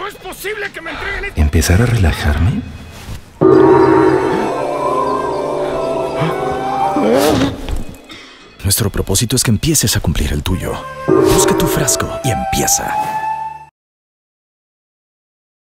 ¡No es posible que me entreguen esto! ¿Empezar a relajarme? Nuestro propósito es que empieces a cumplir el tuyo. Busca tu frasco y empieza.